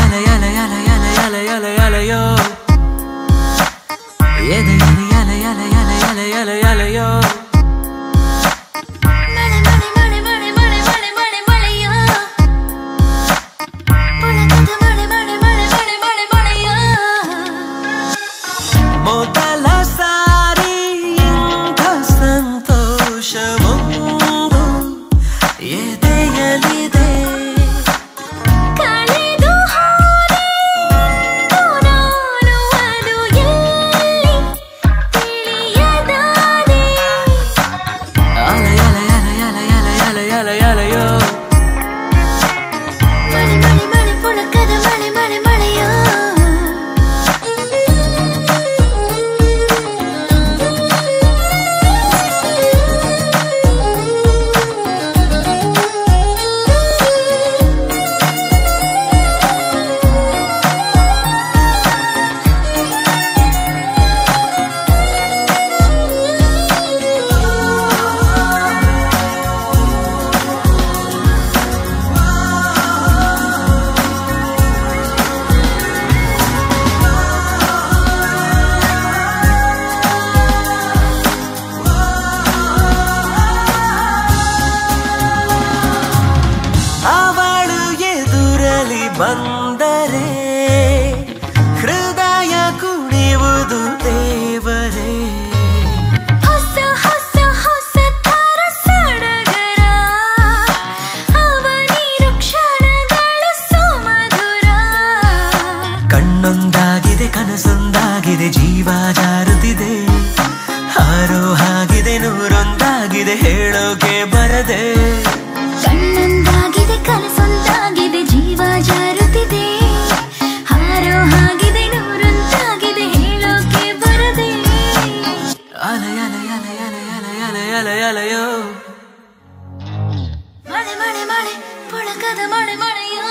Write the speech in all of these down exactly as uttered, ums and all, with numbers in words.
Aleyo Yele yele yele yele yele yele yele Aleyo Male male male male male male male male yo Pulakada male male male male male male yo Modala sari inta santoshamundu Yedeyalide ಬಂದರೆ ಹೃದಯ ಕುಣಿಯುವುದು ದೇವರೇ ಹೊಸ ಹೊಸ ಹೊಸ ತರ ಸಡಗರ ಅವನಿರು ಕ್ಷಣಗಳು ಸುಮಧುರ ಕಣ್ಣೊಂದಾಗಿದೆ ಕನಸೊಂದಾಗಿದೆ ಜೀವ ಜಾರುತ್ತಿದೆ ಹಾರೋ ಹಾಗಿದೆ ನೂರೊಂದಾಗಿದೆ ಹೇಳೋಕೆ ಬರದೆ ಕಣ್ಣೊಂದಾಗಿದೆ ಕನಸೊಂದಾಗಿದೆ ಜೀವ ಜಾರುತ್ತಿದೆ ಹಾರೋ ಹಾಗಿದೆ ನೂರೊಂದಾಗಿದೆ ಹೇಳೋಕೆ ಬರದೆ ಅಲೆಯ ಅಲೆಯ ಅಲೆಯ ಅಲೆಯ ಅಲೆಯ ಅಲೆಯ ಅಲೆಯೋ ಮಳೆ ಮಳೆ ಮಳೆ ಪುಳಕದ ಮಳೆ ಮಳೆಯೋ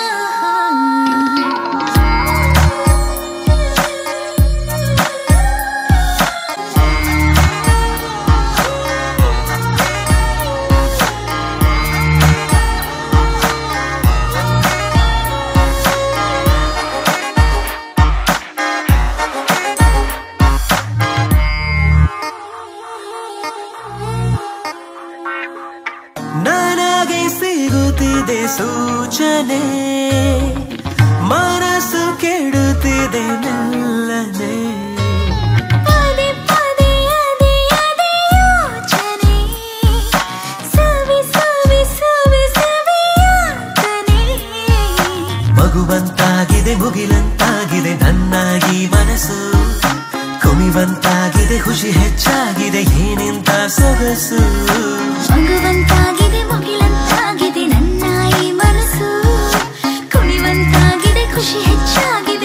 ನನಗೆ ಸಿಗುತ್ತಿದೆ ಸೂಚನೆ ಮನಸ್ಸು ಕೆಡುತ್ತಿದೆ ಮೆಲ್ಲನೆ ಪದೇ ಪದೇ ಅದೇ ಅದೇ ಯೋಚನೆ ಸವಿ ಸವಿ ಸವಿ ಸವಿಯಾತನೆ ಮಗುವಂತಾಗಿದೆ ಮುಗಿಲಂತಾಗಿದೆ ನನ್ನಾಗಿ ಮನಸ್ಸು ಕುಣಿವಂತಾಗಿದೆ ಖುಷಿ ಹೆಚ್ಚಾಗಿದೆ ಏನಿಂತ ಸೊಗಸು ಮಗುವಂತಾಗಿದೆ ಮುಗಿಲಂತಾಗಿದೆ ನನ್ನ ಈ ಮನಸ್ಸು ಕುಣಿವಂತಾಗಿದೆ ಖುಷಿ ಹೆಚ್ಚಾಗಿದೆ